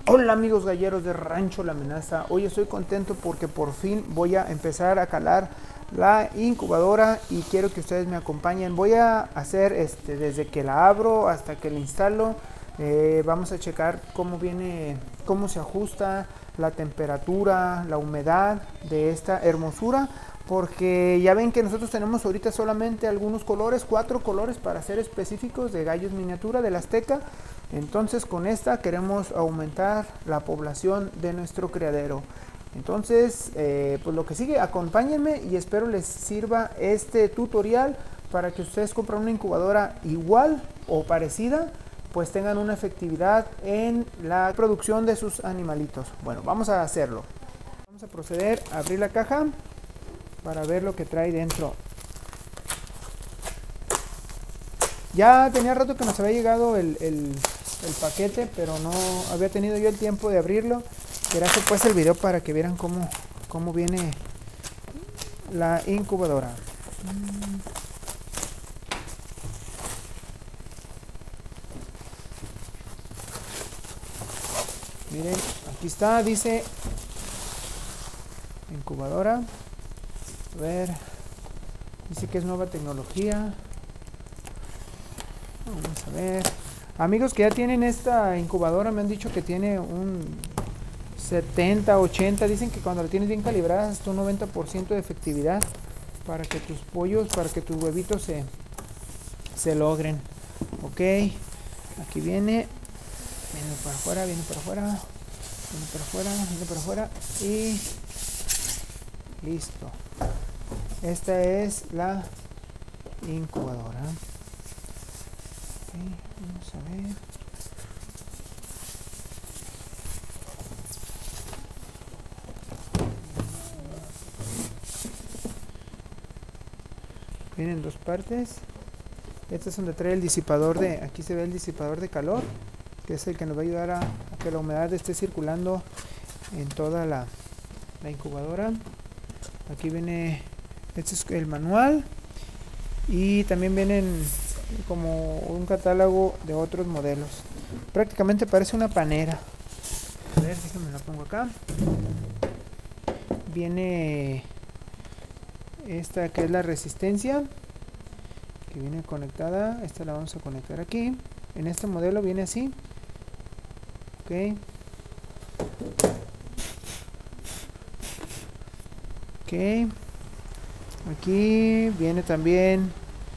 Hola amigos galleros de Rancho La Amenaza, hoy estoy contento porque por fin voy a empezar a calar la incubadora y quiero que ustedes me acompañen. Voy a hacer desde que la abro hasta que la instalo. Vamos a checar cómo viene, cómo se ajusta la temperatura, la humedad de esta hermosura, porque ya ven que nosotros tenemos ahorita solamente algunos colores, 4 colores para ser específicos, de gallos miniatura del Azteca. Entonces con esta queremos aumentar la población de nuestro criadero. Entonces pues lo que sigue, acompáñenme y espero les sirva este tutorial para que ustedes compren una incubadora igual o parecida, pues tengan una efectividad en la producción de sus animalitos. Bueno, vamos a hacerlo. Vamos a proceder a abrir la caja para ver lo que trae dentro. Ya tenía rato que nos había llegado el paquete, pero no había tenido yo el tiempo de abrirlo. Quería hacer pues el video para que vieran cómo viene la incubadora. Miren, aquí está, dice incubadora. A ver, dice que es nueva tecnología. Vamos a ver. Amigos que ya tienen esta incubadora me han dicho que tiene un 70, 80. Dicen que cuando la tienes bien calibrada hasta un 90% de efectividad para que tus pollos, para que tus huevitos se logren. Ok, aquí viene para afuera, viene para afuera, viene para afuera, viene para afuera y listo. Esta es la incubadora. Vamos a ver. Vienen dos partes. Este es donde trae el disipador de, aquí se ve el disipador de calor, que es el que nos va a ayudar a que la humedad esté circulando en toda la incubadora. Aquí viene, este es el manual y también vienen como un catálogo de otros modelos. Prácticamente parece una panera. A ver, déjenme la pongo acá. Viene esta que es la resistencia, que viene conectada. Esta la vamos a conectar aquí. En este modelo viene así. Ok. Ok. Aquí viene también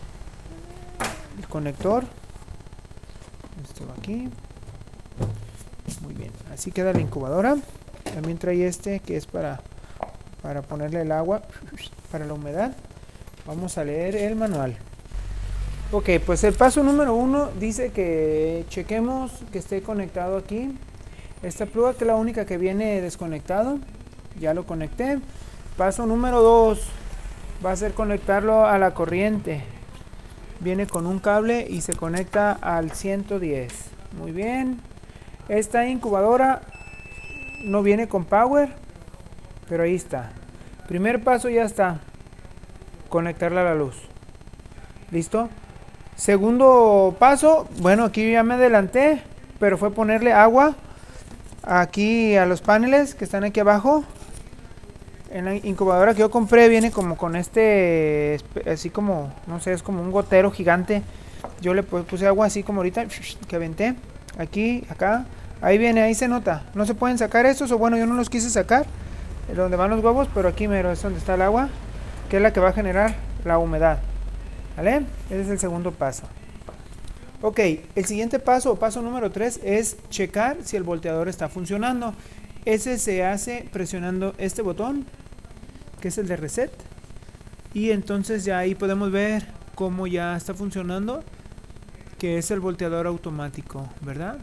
el conector. Esto va aquí. Muy bien, así queda la incubadora. También trae este que es para ponerle el agua para la humedad. Vamos a leer el manual. Ok, pues el paso número 1 dice que chequemos que esté conectado aquí. Esta pluga, que es la única que viene desconectado, ya lo conecté. Paso número 2 va a ser conectarlo a la corriente. Viene con un cable y se conecta al 110. Muy bien. Esta incubadora no viene con power, pero ahí está. Primer paso ya está. Conectarla a la luz. ¿Listo? Segundo paso, bueno, aquí ya me adelanté, pero fue ponerle agua aquí a los paneles que están aquí abajo. En la incubadora que yo compré viene como con así como, no sé, es como un gotero gigante. Yo le puse agua así como ahorita, que aventé. Aquí, acá, ahí viene, ahí se nota. No se pueden sacar estos, o bueno, yo no los quise sacar, donde van los huevos, pero aquí mero es donde está el agua, que es la que va a generar la humedad. ¿Vale? Ese es el segundo paso. Ok, el siguiente paso, o paso número 3, es checar si el volteador está funcionando. Ese se hace presionando este botón, que es el de reset, y entonces ya ahí podemos ver cómo ya está funcionando, que es el volteador automático, ¿verdad?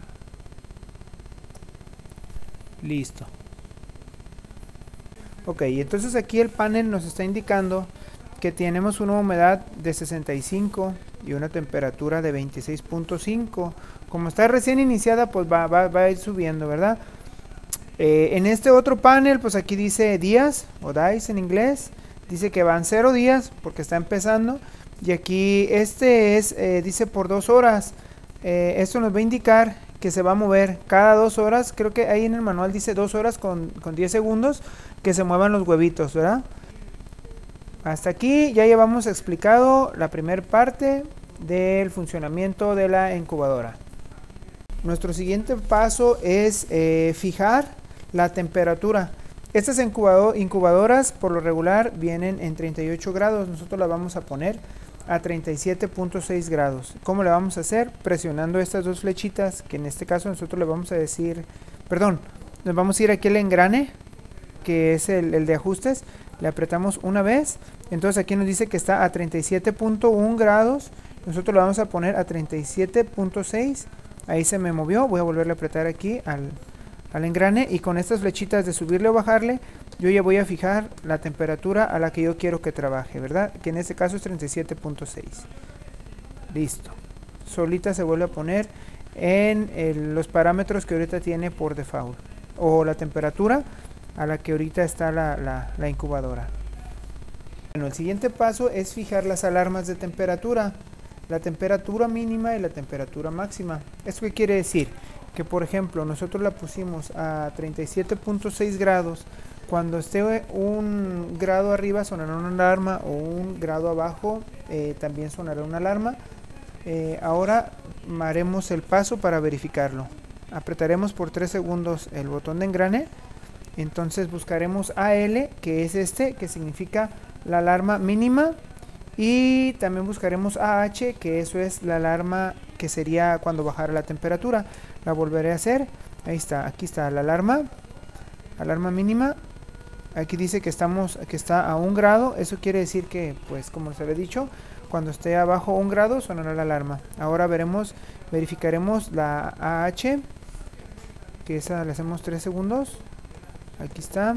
Listo. Ok, entonces aquí el panel nos está indicando que tenemos una humedad de 65 y una temperatura de 26.5. Como está recién iniciada, pues va a ir subiendo, ¿verdad? En este otro panel, pues aquí dice días, o days en inglés. Dice que van 0 días porque está empezando. Y aquí dice por 2 horas. Esto nos va a indicar que se va a mover cada 2 horas. Creo que ahí en el manual dice 2 horas con 10 segundos que se muevan los huevitos, ¿verdad? Hasta aquí ya llevamos explicado la primera parte del funcionamiento de la incubadora. Nuestro siguiente paso es fijar la temperatura. Estas incubadoras por lo regular vienen en 38 grados. Nosotros las vamos a poner a 37.6 grados. ¿Cómo le vamos a hacer? Presionando estas dos flechitas, que en este caso nosotros le vamos a decir, perdón, nos vamos a ir aquí al engrane, que es el de ajustes. Le apretamos una vez, entonces aquí nos dice que está a 37.1 grados. Nosotros lo vamos a poner a 37.6. Ahí se me movió, voy a volverle a apretar aquí al engrane, y con estas flechitas de subirle o bajarle yo ya voy a fijar la temperatura a la que yo quiero que trabaje, ¿verdad? Que en este caso es 37.6. Listo. Solita se vuelve a poner en los parámetros que ahorita tiene por default, o la temperatura a la que ahorita está la incubadora. Bueno, el siguiente paso es fijar las alarmas de temperatura, la temperatura mínima y la temperatura máxima. ¿Esto qué quiere decir? Que por ejemplo nosotros la pusimos a 37.6 grados, cuando esté un grado arriba sonará una alarma, o un grado abajo también sonará una alarma. Ahora haremos el paso para verificarlo. Apretaremos por 3 segundos el botón de engrane, entonces buscaremos AL, que es este, que significa la alarma mínima, y también buscaremos AH, que eso es la alarma que sería cuando bajara la temperatura. La volveré a hacer. Ahí está, aquí está la alarma mínima. Aquí dice que está a 1 grado. Eso quiere decir que, pues como les había dicho, cuando esté abajo 1 grado sonará la alarma. Ahora verificaremos la AH, que esa le hacemos 3 segundos. Aquí está.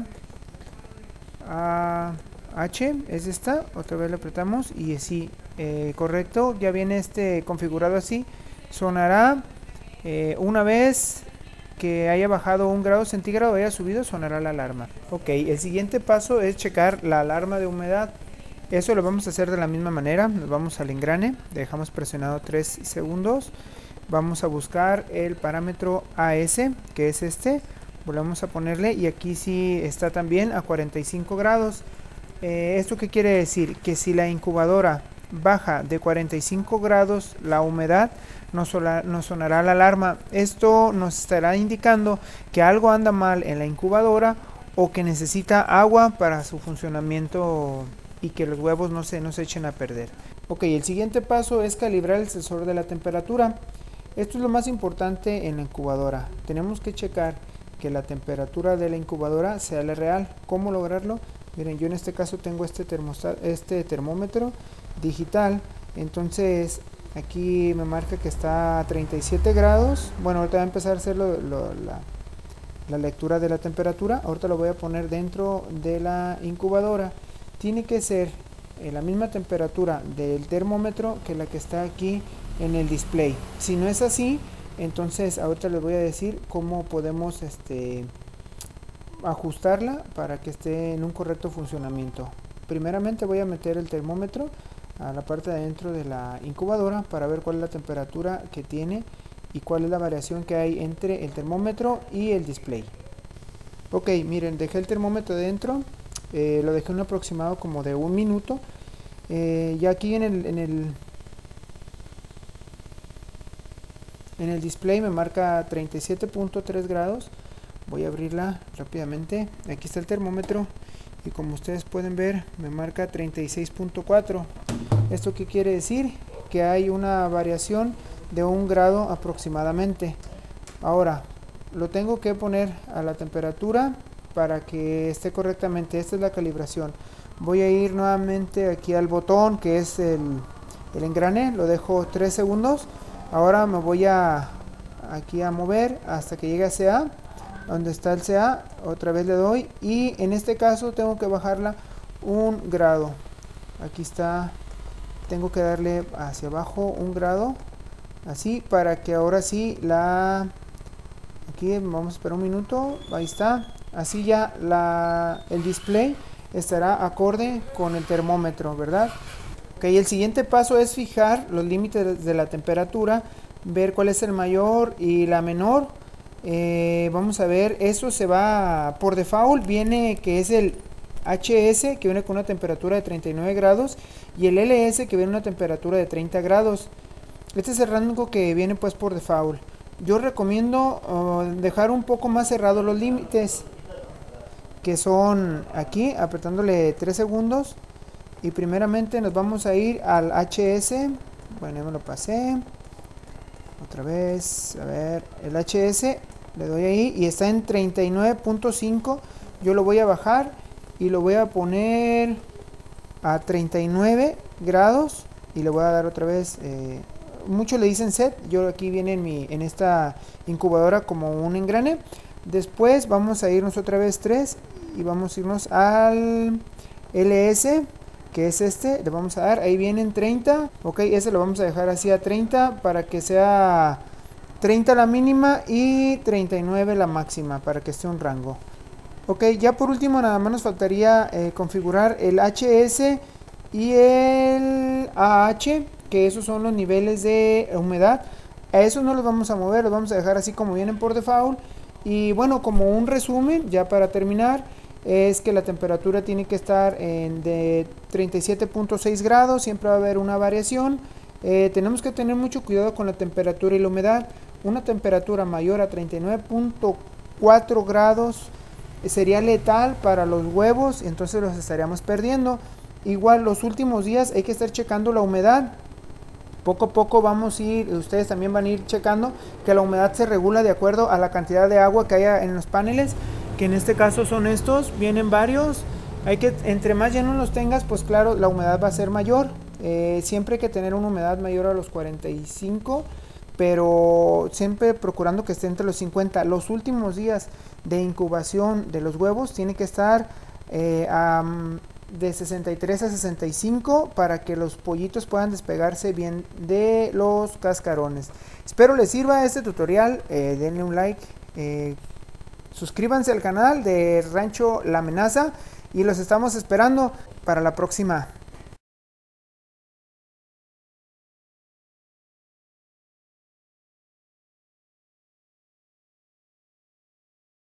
H es esta, otra vez le apretamos y así, correcto, ya viene configurado así. Sonará una vez que haya bajado 1 grado centígrado, haya subido, sonará la alarma. Ok, el siguiente paso es checar la alarma de humedad. Eso lo vamos a hacer de la misma manera. Nos vamos al engrane, dejamos presionado 3 segundos, vamos a buscar el parámetro AS, que es este, volvemos a ponerle, y aquí sí está también a 45 grados. ¿Esto qué quiere decir? Que si la incubadora baja de 45 grados la humedad, nos sonará la alarma. Esto nos estará indicando que algo anda mal en la incubadora, o que necesita agua para su funcionamiento y que los huevos no se echen a perder. Ok, el siguiente paso es calibrar el sensor de la temperatura. Esto es lo más importante en la incubadora. Tenemos que checar que la temperatura de la incubadora sea la real. ¿Cómo lograrlo? Miren, yo en este caso tengo este termómetro digital, entonces aquí me marca que está a 37 grados. Bueno, ahorita voy a empezar a hacer la lectura de la temperatura. Ahorita lo voy a poner dentro de la incubadora. Tiene que ser la misma temperatura del termómetro que la que está aquí en el display. Si no es así, entonces ahorita les voy a decir cómo podemos ajustarla para que esté en un correcto funcionamiento. Primeramente voy a meter el termómetro a la parte de adentro de la incubadora para ver cuál es la temperatura que tiene y cuál es la variación que hay entre el termómetro y el display. Ok, miren, dejé el termómetro dentro, lo dejé un aproximado como de 1 minuto. Ya aquí en el display me marca 37.3 grados. Voy a abrirla rápidamente. Aquí está el termómetro y como ustedes pueden ver me marca 36.4. ¿Esto qué quiere decir? Que hay una variación de 1 grado aproximadamente. Ahora lo tengo que poner a la temperatura para que esté correctamente. Esta es la calibración. Voy a ir nuevamente aquí al botón que es el engrane. Lo dejo 3 segundos. Ahora me voy aquí a mover hasta que llegue a CA. Donde está el CA, otra vez le doy, y en este caso tengo que bajarla 1 grado. Aquí está, tengo que darle hacia abajo 1 grado, así, para que ahora sí aquí vamos a esperar 1 minuto. Ahí está, así ya el display estará acorde con el termómetro, ¿verdad? Ok, el siguiente paso es fijar los límites de la temperatura ver cuál es el mayor y la menor. Vamos a ver, eso se va por default, viene que es el HS, que viene con una temperatura de 39 grados, y el LS, que viene con una temperatura de 30 grados. Este es el rango que viene pues por default. Yo recomiendo dejar un poco más cerrados los límites, que son aquí, apretándole 3 segundos. Y primeramente nos vamos a ir al HS. Bueno, ya me lo pasé. Otra vez, a ver, el HS, le doy ahí y está en 39.5. Yo lo voy a bajar y lo voy a poner a 39 grados. Y le voy a dar otra vez, muchos le dicen set, yo aquí viene en esta incubadora como un engrane. Después vamos a irnos otra vez 3 y vamos a irnos al LS, que es este, le vamos a dar, ahí vienen 30, ok, ese lo vamos a dejar así a 30 para que sea 30 la mínima y 39 la máxima, para que esté un rango. Ok, ya por último nada más nos faltaría configurar el HS y el AH, que esos son los niveles de humedad. A esos no los vamos a mover, los vamos a dejar así como vienen por default. Y bueno, como un resumen, ya para terminar, es que la temperatura tiene que estar en de 37.6 grados, siempre va a haber una variación. Tenemos que tener mucho cuidado con la temperatura y la humedad. Una temperatura mayor a 39.4 grados sería letal para los huevos, entonces los estaríamos perdiendo. Igual los últimos días hay que estar checando la humedad. Poco a poco vamos a ir, ustedes también van a ir checando que la humedad se regula de acuerdo a la cantidad de agua que haya en los paneles, que en este caso son estos, vienen varios. Hay que, entre más llenos los tengas, pues claro, la humedad va a ser mayor. Siempre hay que tener una humedad mayor a los 45, pero siempre procurando que esté entre los 50. Los últimos días de incubación de los huevos tiene que estar de 63 a 65 para que los pollitos puedan despegarse bien de los cascarones. Espero les sirva este tutorial, denle un like, suscríbanse al canal de Rancho La Amenaza y los estamos esperando para la próxima.